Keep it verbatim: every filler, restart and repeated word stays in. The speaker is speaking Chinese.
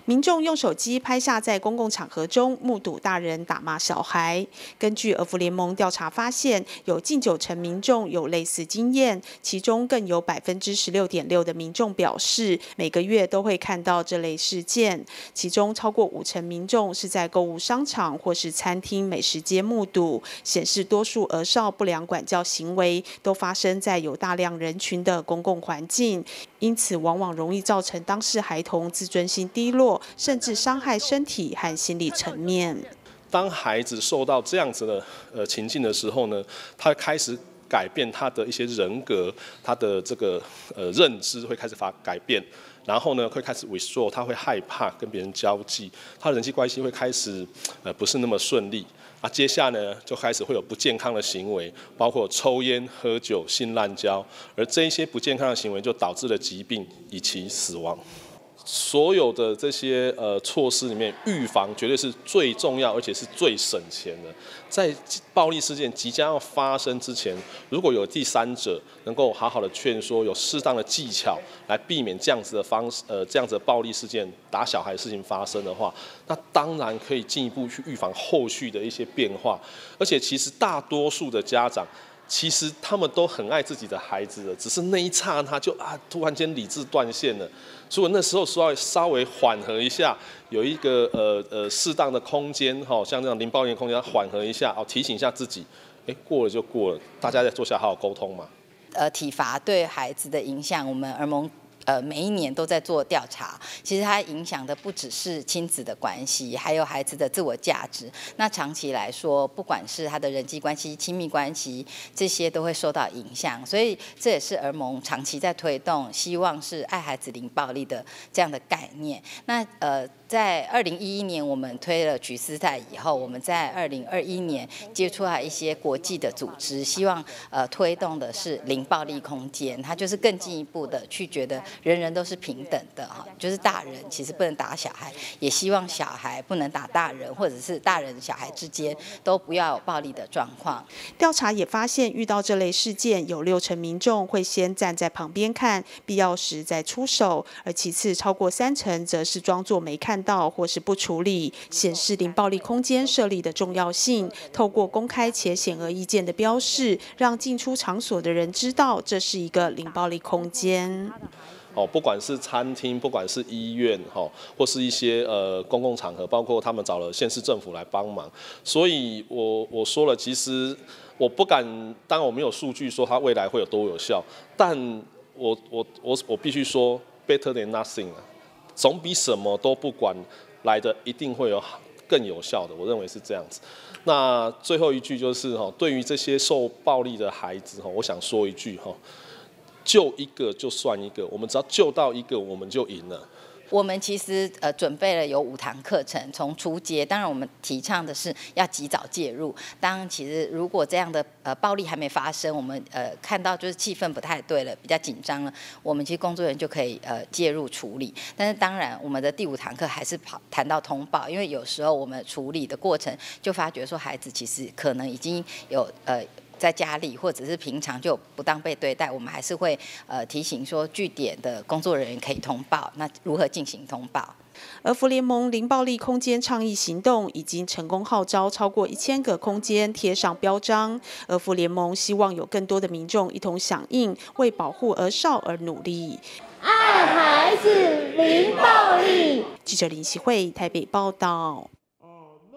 民众用手机拍下在公共场合中目睹大人打骂小孩。根据儿福联盟调查发现，有近九成民众有类似经验，其中更有百分之十六点六的民众表示，每个月都会看到这类事件。其中超过五成民众是在购物商场或是餐厅、美食街目睹，显示多数儿少不良管教行为都发生在有大量人群的公共环境，因此往往容易造成当事孩童自尊心低落，甚至伤害身体和心理层面。 当孩子受到这样子的呃情境的时候呢，他开始改变他的一些人格，他的这个呃认知会开始发改变，然后呢会开始 withdraw， 他会害怕跟别人交际，他的人际关系会开始呃不是那么顺利。啊，接下来呢就开始会有不健康的行为，包括抽烟、喝酒、性滥交，而这一些不健康的行为就导致了疾病以及死亡。所有的这些呃措施里面，预防绝对是最重要，而且是最省钱的。在暴力事件即将要发生之前，如果有第三者能够好好的劝说，有适当的技巧来避免这样子的方式，呃，这样子的暴力事件、打小孩的事情发生的话，那当然可以进一步去预防后续的一些变化。而且，其实大多数的家长。其实他们都很爱自己的孩子的，只是那一刹那就啊，突然间理智断线了。所以那时候稍微稍微缓和一下，有一个呃呃适当的空间哈、哦，像这种零暴力的空间，缓和一下哦，提醒一下自己，哎，过了就过了，大家再坐下好好沟通嘛。 呃，体罚对孩子的影响，我们儿盟。呃，每一年都在做调查，其实它影响的不只是亲子的关系，还有孩子的自我价值。那长期来说，不管是他的人际关系、亲密关系，这些都会受到影响。所以这也是儿盟长期在推动，希望是爱孩子零暴力的这样的概念。那呃，在二零一一年我们推了举斯赛以后，我们在二零二一年接触了一些国际的组织，希望呃推动的是零暴力空间，它就是更进一步的去觉得。人人都是平等的哈，就是大人其实不能打小孩，也希望小孩不能打大人，或者是大人小孩之间都不要有暴力的状况。 调查也发现，遇到这类事件，有六成民众会先站在旁边看，必要时再出手，而其次超过三成则是装作没看到或是不处理，显示零暴力空间设立的重要性。透过公开且显而易见的标示，让进出场所的人知道这是一个零暴力空间。 哦，不管是餐厅，不管是医院，哈，或是一些呃公共场合，包括他们找了县市政府来帮忙，所以我我说了，其实我不敢，当然我没有数据说它未来会有多有效，但我我我我必须说 ，better than nothing 啊，总比什么都不管来的一定会有更有效的，我认为是这样子。那最后一句就是哈，对于这些受暴力的孩子哈，我想说一句哈。救一个就算一个，我们只要救到一个，我们就赢了。 我们其实呃准备了有五堂课程，从初阶，当然我们提倡的是要及早介入。当然，其实如果这样的呃暴力还没发生，我们呃看到就是气氛不太对了，比较紧张了，我们其实工作人员就可以呃介入处理。但是当然，我们的第五堂课还是跑谈到通报，因为有时候我们处理的过程就发觉说孩子其实可能已经有呃。在家里或者是平常就不当被对待，我们还是会呃提醒说据点的工作人员可以通报，那如何进行通报？ 儿福联盟零暴力空间倡议行动已经成功号召超过一千个空间贴上标章。儿福联盟希望有更多的民众一同响应，为保护儿少而努力。 爱孩子零暴力。 记者林希慧台北报道。